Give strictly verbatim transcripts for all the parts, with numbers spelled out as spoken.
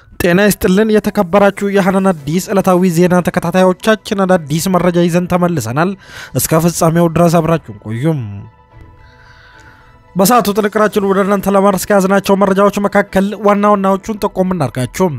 ጤና ይስጥልን የተከበራችሁ የሐናን አዲስ ዕለታዊ ዜና ተከታታዮቻችን አዲስ መረጃ ይዘን ተመልሰናል እስከ ፍጻሜው ድረስ አብራችሁን ቆዩም በሰዓቱ ጥንቅራችን ወደ እናንተ ለማድረስ ያዝናቸው መረጃዎች መካከል ዋና ዋናዎቹን ጠቆም እናርጋችሁ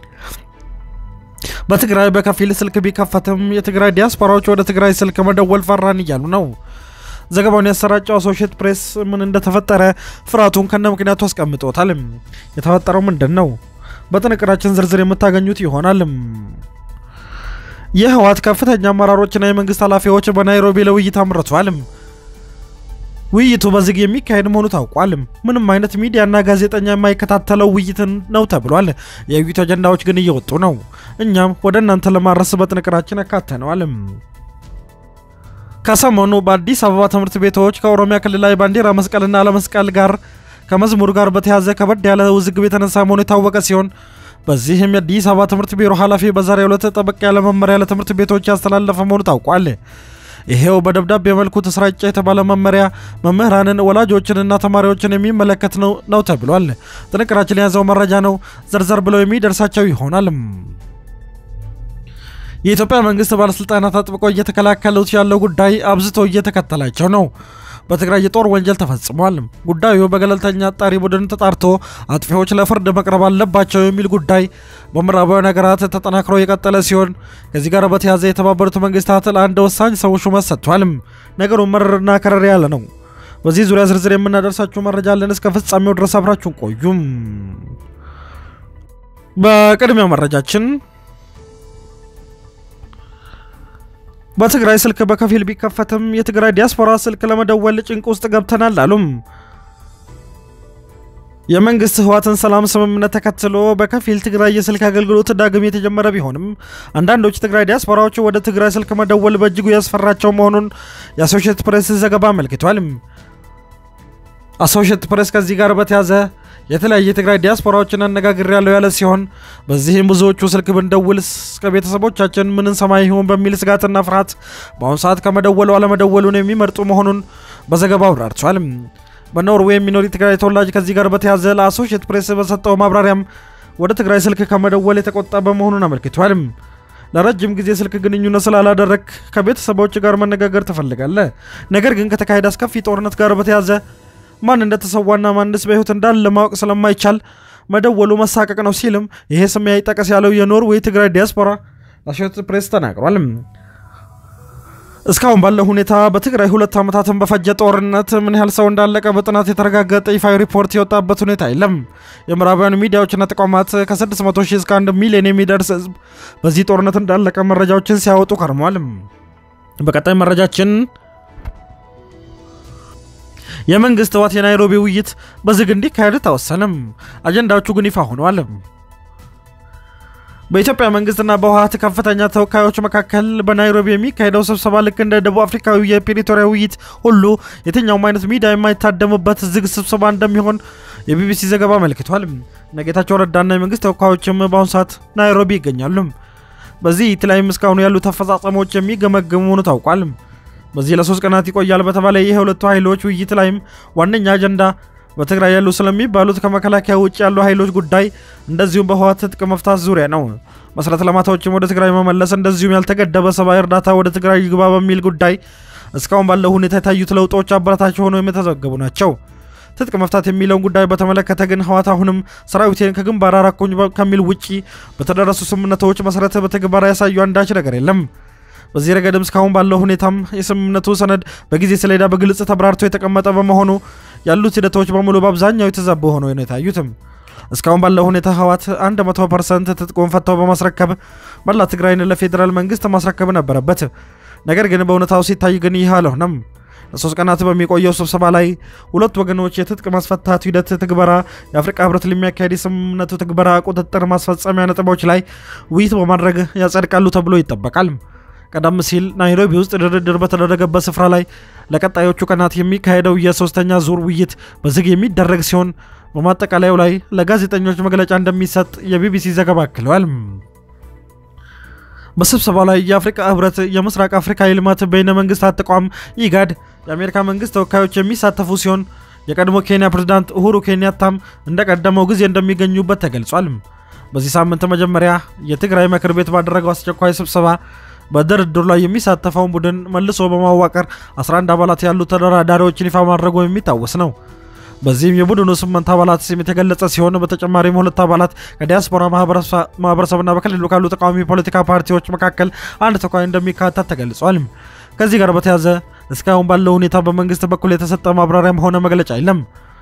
በትግራይ በከፊል ስልክ ቢከፈትም የትግራይ ዲያስፖራዎች ወደ ትግራይ ስልክ መደወል ፈራን ይያሉ ነው ዘገባውን ያሰራጨው አሶሺየትድ ፕሬስ ምን እንደተፈጠረ ፍራቱን ከነምክንያቱ አስቀምጦታል የተፈጠረው ምንድነው በጥንቅራችን ዝርዝር የምታገኙት ይሆናል የህዋት ከፍተኛ አመራሮችና የመንግስት ኃላፊዎች በናይሮቢ ለውይይት አምርተዋል ውይይቱ በዝግ የሚካሄድ መሆኑ ታውቋል ምንም አይነት ሚዲያና ጋዜጠኛ የማይከታተለው ውይይት ነው ተብሏል የውይይቱ አጀንዳዎች ግን እየወጡ ነው እኛም ወደ እናንተ ለማድረስ በጥንቅራችን አካተነዋል ከሰሞኑ በአዲስ አበባ ትምህርት ቤቶች ከኦሮሚያ ክልላዊ ባንዲራ መስቀልና ለመስቀል ጋር ከመዝሙር ጋር በተያዘ ከበድ ያለ ውዝግብ የተነሳ መሆኑ የታወቀ ሲሆን በዚህም የአዲስ አበባ ትምህርት ቢሮ ኃላፊ በዛሬው ዕለት ጠበቅ ያለ መመሪያ ለትምህርት ቤቶች ያስተላለፈ መሆኑ ታውቋል ይሄው በደብዳቤ መልኩ ተሰራጨ የተባለ መመሪያ መምህራንን ወላጆችንና ተማሪዎችን የሚመለከት ነው ነው ተብሏል ጥንቅራችን ያዘው መረጃ ነው ዘርዘር ብለው የሚደርሳቸው ይሆናል የኢትዮጵያ መንግስት ባለስልጣናት አጥብቆ እየተከላከሉት ያለው ጉዳይ አብዝቶ እየተከተላቸው ነው በትግራይ የጦር ወንጀል ተፈጽሟል ጉዳዩ በገለልተኛ አጣሪ ቡድን ተጣርቶ አጥፊዎች ለፍርድ መቅረብ አለባቸው የሚል ጉዳይ በምዕራባውያን ሀገራት ተጠናክሮ የቀጠለ ሲሆን ከዚህ ጋር በተያያዘ የተባበሩት መንግስታት ለአንድ ወሳኝ ሰው ሹመት ሰጥቷል ነገሩ መረርና ከረር ያለ ነው በዚህ ዙሪያ ዝርዝር የምናደርሳችሁ መረጃ አለን እስከ ፍጻሜው ድረስ አብራችሁን ቆዩም በቅድሚያ መረጃችን በትግራይ ስልክ በከፊል ቢከፈትም የትግራይ ዲያስፖራ ስልክ ለመደወል ጭንቅ ውስጥ ገብተናል አሉም የመንግስት ህዋትን ሰላም ስምምነት ተከትሎ በከፊል ትግራይ የስልክ አገልግሎት ዳግም የተጀመረ ቢሆንም አንዳንዶች ትግራይ ዲያስፖራዎች ወደ ትግራይ ስልክ መደወል በእጅጉ ያስፈራቸው መሆኑን የአሶሺየትድ ፕሬስ ዘገባ አመልክቷል አሶሺየትድ ፕሬስ ከዚህ ጋር በተያያዘ የተለያየ ትግራይ ዲያስፖራዎችን አነጋግር ያለው ያለ ሲሆን በዚህም ብዙዎቹ ስልክ ብንደውል እስከ ቤተሰቦቻችን ምን ሰማይ ይሆን በሚል ስጋትና ፍርሃት በአሁን ሰዓት ከመደወሉ አለመደወሉን የሚመርጡ መሆኑን በዘገባው አብራርቷል በኖርዌይ የሚኖር ትግራይ ተወላጅ ከዚህ ጋር በተያያዘ ለአሶሺየትድ ፕሬስ በሰጠው ማብራሪያም ወደ ትግራይ ስልክ ከመደወል የተቆጠበ መሆኑን አመልክቷል ለረጅም ጊዜ ስልክ ግንኙነት ስላላደረክ ከቤተሰቦች ጋር መነጋገር ተፈልጋለህ ነገር ግን ከተካሄደ አስከፊ ጦርነት ጋር በተያያዘ ማን እንደተሰዋና ማንስ በህይወት እንዳለ ማወቅ ስለማይቻል መደወሉ መሳቀቅ ነው ሲልም ይሄ ስም ያይጠቀስ ያለው የኖርዌይ ትግራይ ዲያስፖራ አሶሺየትድ ፕሬስ ተናግሯል እስካሁን ባለው ሁኔታ በትግራይ ሁለት ዓመታትን በፈጀ ጦርነት ምን ያህል ሰው እንዳለቀ በጥናት የተረጋገጠ ይፋዊ ሪፖርት የወጣበት ሁኔታ የለም የምዕራባውያን ሚዲያዎችና ተቋማት ከ600 ሺህ እስከ አንድ ሚሊዮን የሚደርስ ህዝብ በዚህ ጦርነት እንዳለቀ መረጃዎችን ሲያወጡ ከርሟል በቀጣይ መረጃችን የመንግስት ህዋት የናይሮቢ ውይይት በዝግ እንዲካሄድ ተወሰነም አጀንዳዎቹ ግን ይፋ ሆነዋል በኢትዮጵያ መንግስትና በህዋት ከፍተኛ ተወካዮች መካከል በናይሮቢ የሚካሄደው ስብሰባ ልክ እንደ ደቡብ አፍሪካዊ የፕሪቶሪያ ውይይት ሁሉ የትኛውም አይነት ሚዲያ የማይታደምበት ዝግ ስብሰባ እንደሚሆን የቢቢሲ ዘገባ አመልክቷል ጌታቸው ረዳና የመንግስት ተወካዮችም በአሁኑ ሰዓት ናይሮቢ ይገኛሉ በዚህ የተለያዩ እስካሁን ያሉ ተፈጻጸሞች የሚገመገሙ ነው ታውቋል በዚህ ለሶስት ቀናት ይቆያል በተባለ የሁለቱ ኃይሎች ውይይት ላይም ዋነኛ አጀንዳ በትግራይ ያሉ ስለሚባሉት ከመከላከያ ውጭ ያሉ ኃይሎች ጉዳይ እንደዚሁም በህዋት ትጥቅ መፍታት ዙሪያ ነው መሰረተ ልማቶችም ወደ ትግራይ መመለስ እንደዚሁም ያልተገደበ ሰብአዊ እርዳታ ወደ ትግራይ ይግባ በሚል ጉዳይ እስካሁን ባለው ሁኔታ የታዩት ለውጦች አበረታች ሆነው የተዘገቡ ናቸው ትጥቅ መፍታት የሚለውን ጉዳይ በተመለከተ ግን ህዋት አሁንም ሰራዊቴን ከግንባር አራቁኝ ከሚል ውጪ በተደረሱ ስምምነቶች መሰረት በተግባር ያሳዩ አንዳች ነገር የለም በዚህ ረገድም እስካሁን ባለው ሁኔታም የስምምነቱ ሰነድ በጊዜ ሰሌዳ በግልጽ ተብራርቶ የተቀመጠ በመሆኑ ያሉት ሂደቶች በሙሉ በአብዛኛው የተዛቡ ሆነው ነው የታዩትም እስካሁን ባለው ሁኔታ ህዋት መቶ ፐርሰንት ትጥቁን ፈተው በማስረከብ መላ ትግራይን ለፌደራል መንግስት ማስረከብ ነበረበት ነገር ግን በእውነታው ሲታይ ግን ይህ አልሆነም ለሶስት ቀናት በሚቆየው ስብሰባ ላይ ሁለት ወገኖች የትጥቅ ማስፈታት ሂደት ትግበራ የአፍሪካ ህብረት ለሚያካሂድ ስምምነቱ ትግበራ ቁጥጥር ማስፈጸሚያ ነጥቦች ላይ ውይይት በማድረግ ያጸድቃሉ ተብሎ ይጠበቃል ቀደም ሲል ናይሮቢ ውስጥ ድርድር በተደረገበት ስፍራ ላይ ለቀጣዮቹ ቀናት የሚካሄደው የሶስተኛ ዙር ውይይት በዝግ የሚደረግ ሲሆን በማጠቃለያው ላይ ለጋዜጠኞች መግለጫ እንደሚሰጥ የቢቢሲ ዘገባ አክሏል በስብሰባው ላይ የአፍሪካ ህብረት የምስራቅ አፍሪካ የልማት በይነ መንግስታት ተቋም ኢጋድ የአሜሪካ መንግስት ተወካዮች የሚሳተፉ ሲሆን የቀድሞ ኬንያ ፕሬዝዳንት ኡሁሩ ኬንያታም እንደቀደመው ጊዜ እንደሚገኙበት ተገልጿል በዚህ ሳምንት መጀመሪያ የትግራይ ምክር ቤት ባደረገው አስቸኳይ ስብሰባ በድርድሩ ላይ የሚሳተፈው ቡድን መልሶ በማዋቀር አስራ አንድ አባላት ያሉት ተደራዳሪዎችን ይፋ ማድረጉ የሚታወስ ነው። በዚህም የቡድኑ ስምንት አባላት ስም የተገለጸ ሲሆን በተጨማሪም ሁለት አባላት ከዲያስፖራ ማህበረሰብና በክልሉ ካሉ ተቃዋሚ ፖለቲካ ፓርቲዎች መካከል አንድ ተወካይ እንደሚካተት ተገልጿል። ከዚህ ጋር በተያያዘ እስካሁን ባለው ሁኔታ በመንግስት በኩል የተሰጠ ማብራሪያም ሆነ መግለጫ የለም።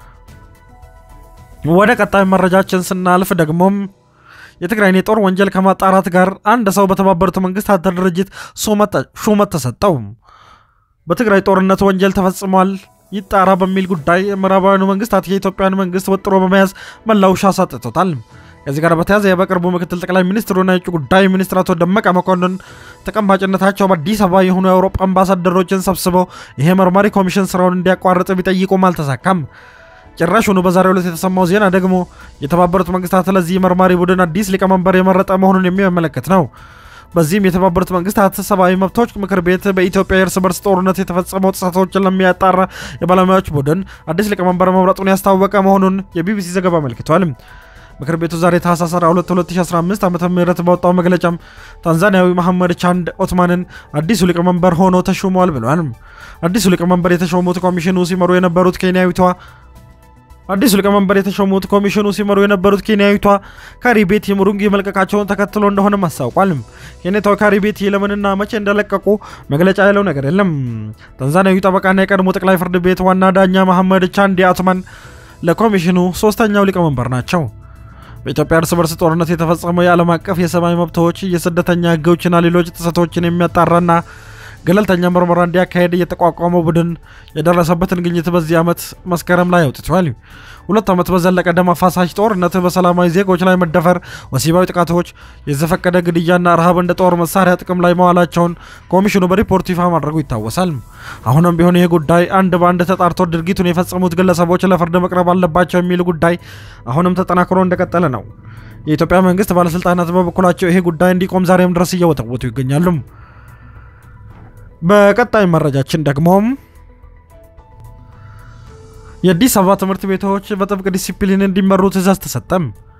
ወደ ቀጣይ መረጃችን ስናልፍ ደግሞ የትግራይን የጦር ወንጀል ከማጣራት ጋር አንድ ሰው በተባበሩት መንግስታት ድርጅት ሹመት ተሰጠው። በትግራይ ጦርነት ወንጀል ተፈጽሟል ይጣራ በሚል ጉዳይ ምዕራባውያኑ መንግስታት የኢትዮጵያን መንግስት ወጥሮ በመያዝ መላውሻ ሰጥተውታል። ከዚህ ጋር በተያያዘ በቅርቡ ምክትል ጠቅላይ ሚኒስትሩና የውጭ ጉዳይ ሚኒስትር አቶ ደመቀ መኮንን ተቀማጭነታቸው በአዲስ አበባ የሆኑ የአውሮፓ አምባሳደሮችን ሰብስበው ይሄ መርማሪ ኮሚሽን ስራውን እንዲያቋርጥ ቢጠይቁም አልተሳካም። ጭራሹኑ በዛሬው ዕለት የተሰማው ዜና ደግሞ የተባበሩት መንግስታት ለዚህ መርማሪ ቡድን አዲስ ሊቀመንበር የመረጠ መሆኑን የሚያመለክት ነው። በዚህም የተባበሩት መንግስታት ሰብአዊ መብቶች ምክር ቤት በኢትዮጵያ የእርስ በርስ ጦርነት የተፈጸመው ጥሰቶችን ለሚያጣራ የባለሙያዎች ቡድን አዲስ ሊቀመንበር መምረጡን ያስታወቀ መሆኑን የቢቢሲ ዘገባ አመልክቷል። ምክር ቤቱ ዛሬ ታህሳስ ሁለት ሁለት ሺህ አስራ አምስት ዓመተ ምህረት ባወጣው መግለጫም ታንዛኒያዊ መሐመድ ቻንድ ኦትማንን አዲሱ ሊቀመንበር ሆኖ ተሾመዋል ብሏል። አዲሱ ሊቀመንበር የተሾሙት ኮሚሽኑ ሲመሩ የነበሩት ኬንያዊቷ አዲሱ ሊቀመንበር የተሾሙት ኮሚሽኑ ሲመሩ የነበሩት ኬንያዊቷ ካሪቤቲ ሙሩንጊ መልቀቃቸውን ተከትሎ እንደሆነ ማሳውቋል። ኬንያዊቷ ካሪቤቲ ለምንና መቼ እንደለቀቁ መግለጫ ያለው ነገር የለም። ታንዛኒያዊ ጠበቃና የቀድሞ ጠቅላይ ፍርድ ቤት ዋና ዳኛ መሐመድ ቻንዲ ኦትማን ለኮሚሽኑ ሶስተኛው ሊቀመንበር ናቸው። በኢትዮጵያ እርስ በርስ ጦርነት የተፈጸመው የዓለም አቀፍ የሰብአዊ መብቶች የስደተኛ ህጎችና ሌሎች ጥሰቶችን የሚያጣራና ገለልተኛ ምርመራ እንዲያካሄድ የተቋቋመው ቡድን የደረሰበትን ግኝት በዚህ ዓመት መስከረም ላይ አውጥቷል። ሁለት ዓመት በዘለቀ ደም አፋሳሽ ጦርነት በሰላማዊ ዜጎች ላይ መደፈር፣ ወሲባዊ ጥቃቶች፣ የዘፈቀደ ግድያና ረሃብ እንደ ጦር መሳሪያ ጥቅም ላይ መዋላቸውን ኮሚሽኑ በሪፖርት ይፋ ማድረጉ ይታወሳል። አሁንም ቢሆን ይህ ጉዳይ አንድ በአንድ ተጣርቶ ድርጊቱን የፈጸሙት ግለሰቦች ለፍርድ መቅረብ አለባቸው የሚል ጉዳይ አሁንም ተጠናክሮ እንደቀጠለ ነው። የኢትዮጵያ መንግስት ባለስልጣናት በበኩላቸው ይሄ ጉዳይ እንዲቆም ዛሬም ድረስ እየወተወቱ ይገኛሉ። በቀጣይ መረጃችን ደግሞ የአዲስ አበባ ትምህርት ቤቶች በጥብቅ ዲሲፕሊን እንዲመሩ ትዕዛዝ ተሰጠ።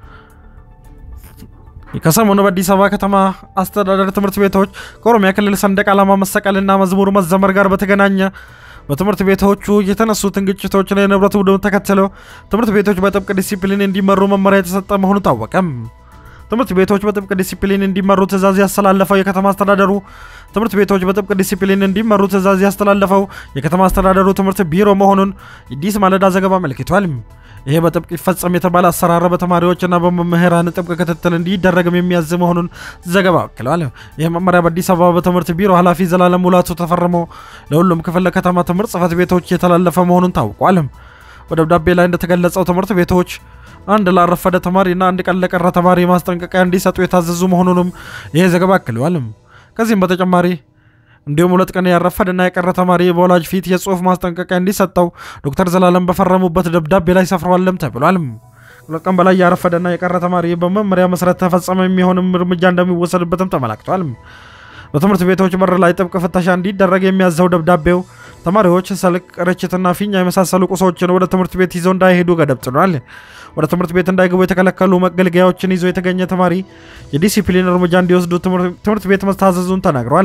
ከሰሞኑ በአዲስ አበባ ከተማ አስተዳደር ትምህርት ቤቶች ከኦሮሚያ ክልል ሰንደቅ ዓላማ መሰቀልና መዝሙር መዘመር ጋር በተገናኘ በትምህርት ቤቶቹ የተነሱትን ግጭቶችና የንብረት ውድመት ተከትለው ትምህርት ቤቶች በጥብቅ ዲሲፕሊን እንዲመሩ መመሪያ የተሰጠ መሆኑ ታወቀ። ትምህርት ቤቶች በጥብቅ ዲሲፕሊን እንዲመሩ ትዕዛዝ ያስተላለፈው የከተማ አስተዳደሩ ትምህርት ቤቶች በጥብቅ ዲሲፕሊን እንዲመሩ ትዕዛዝ ያስተላለፈው የከተማ አስተዳደሩ ትምህርት ቢሮ መሆኑን አዲስ ማለዳ ዘገባ አመልክቷል። ይሄ በጥብቅ ይፈጸም የተባለ አሰራር በተማሪዎችና በመምህራን ጥብቅ ክትትል እንዲደረግም የሚያዝ መሆኑን ዘገባ አክሏል። ይህ መመሪያ በአዲስ አበባ በትምህርት ቢሮ ኃላፊ ዘላለም ሙላቱ ተፈርሞ ለሁሉም ክፍለ ከተማ ትምህርት ጽሕፈት ቤቶች የተላለፈ መሆኑን ታውቋል። በደብዳቤ ላይ እንደተገለጸው ትምህርት ቤቶች አንድ ላረፈደ ተማሪና አንድ ቀን ለቀረ ተማሪ ማስጠንቀቂያ እንዲሰጡ የታዘዙ መሆኑንም ይሄ ዘገባ አክሏል። ከዚህም በተጨማሪ እንዲሁም ሁለት ቀን ያረፈደና የቀረ ተማሪ በወላጅ ፊት የጽሁፍ ማስጠንቀቂያ እንዲሰጠው ዶክተር ዘላለም በፈረሙበት ደብዳቤ ላይ ሰፍሯልም ተብሏል። ሁለት ቀን በላይ ያረፈደና የቀረ ተማሪ በመመሪያ መሰረት ተፈጸመ የሚሆንም እርምጃ እንደሚወሰድበትም ተመላክቷል። በትምህርት ቤቶች በር ላይ ጥብቅ ፍተሻ እንዲደረግ የሚያዘው ደብዳቤው ተማሪዎች ስልክ፣ ርችትና ፊኛ የመሳሰሉ ቁሶችን ወደ ትምህርት ቤት ይዘው እንዳይሄዱ ገደብ ጥሏል። ወደ ትምህርት ቤት እንዳይገቡ የተከለከሉ መገልገያዎችን ይዞ የተገኘ ተማሪ የዲሲፕሊን እርምጃ እንዲወስዱ ትምህርት ቤት መስታዘዙን ተናግሯል።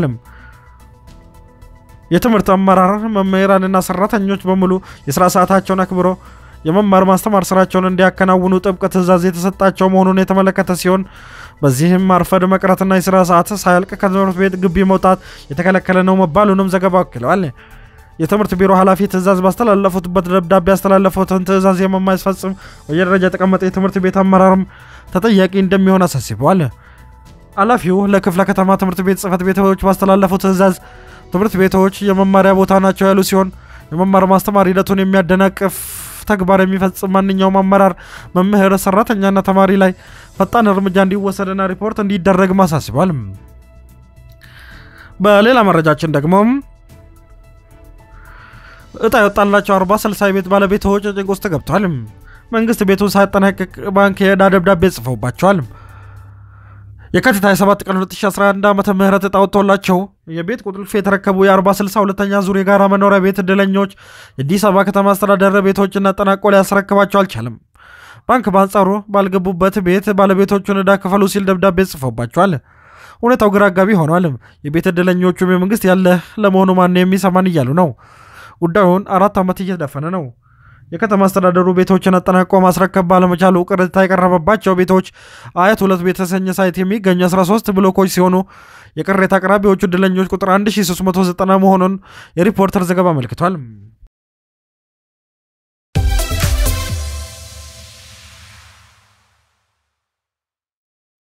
የትምህርት አመራር መምህራንና ሰራተኞች በሙሉ የሥራ ሰዓታቸውን አክብሮ የመማር ማስተማር ስራቸውን እንዲያከናውኑ ጥብቅ ትዕዛዝ የተሰጣቸው መሆኑን የተመለከተ ሲሆን በዚህም ማርፈድ መቅረትና የሥራ ሰዓት ሳያልቅ ከትምህርት ቤት ግቢ መውጣት የተከለከለ ነው መባሉንም ዘገባው አክሏል። የትምህርት ቢሮ ኃላፊ ትዕዛዝ ባስተላለፉበት ደብዳቤ ያስተላለፉትን ትዕዛዝ የማያስፈጽም በየደረጃ የተቀመጠ የትምህርት ቤት አመራርም ተጠያቂ እንደሚሆን አሳስበዋል። ኃላፊው ለክፍለ ከተማ ትምህርት ቤት ጽሕፈት ቤቶች ባስተላለፉት ትዕዛዝ ትምህርት ቤቶች የመማሪያ ቦታ ናቸው ያሉ ሲሆን የመማር ማስተማር ሂደቱን የሚያደናቅፍ ተግባር የሚፈጽም ማንኛውም አመራር፣ መምህር፣ ሰራተኛና ተማሪ ላይ ፈጣን እርምጃ እንዲወሰድና ሪፖርት እንዲደረግ ማሳስበዋል። በሌላ መረጃችን ደግሞ እጣ የወጣላቸው አርባ ስልሳ ቤት ባለቤቶች ጭንቅ ውስጥ ገብተዋል። መንግስት ቤቱን ሳያጠናቅቅ ባንክ የዕዳ ደብዳቤ ጽፈውባቸዋል። የካቲት ሃያ ሰባት ቀን ሁለት ሺህ አስራ አንድ ዓመተ ምህረት እጣ ወጥቶላቸው የቤት ቁልፍ የተረከቡ የአርባ ስልሳ ሁለተኛ ዙር የጋራ መኖሪያ ቤት እድለኞች የአዲስ አበባ ከተማ አስተዳደር ቤቶችን አጠናቆ ሊያስረክባቸው አልቻለም። ባንክ ባንጻሩ ባልገቡበት ቤት ባለቤቶቹን ዕዳ ክፈሉ ሲል ደብዳቤ ጽፎባቸዋል። ሁኔታው ግራ አጋቢ ሆኗል። የቤት ዕድለኞቹም የመንግስት ያለ ለመሆኑ ማን የሚሰማን እያሉ ነው። ጉዳዩን አራት ዓመት እየተደፈነ ነው። የከተማ አስተዳደሩ ቤቶችን አጠናቆ ማስረከብ ባለመቻሉ ቅሬታ የቀረበባቸው ቤቶች አያት ሁለት ቤተሰኘ ሳይት የሚገኙ አስራ ሶስት ብሎኮች ሲሆኑ የቅሬታ አቅራቢዎቹ ዕድለኞች ቁጥር አንድ ሺህ ሶስት መቶ ዘጠና መሆኑን የሪፖርተር ዘገባ አመልክቷል።